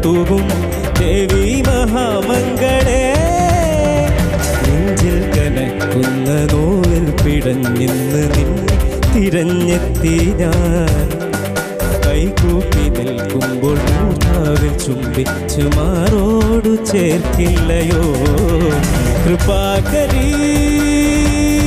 തൂകും ദേവി മഹാമംഗളേ. നെഞ്ചിൽ കനക്കുന്ന നോവിൽ പിടഞ്ഞിന്ന് നിന്നെ തിരഞ്ഞെത്തി ഞാൻ. കൈകൂപ്പി നിൽക്കുമ്പോൾ മൂർധാവിൽ ചുംബിച്ചു മാറോടു ചേർക്കില്ലയോ കൃപാകരീ.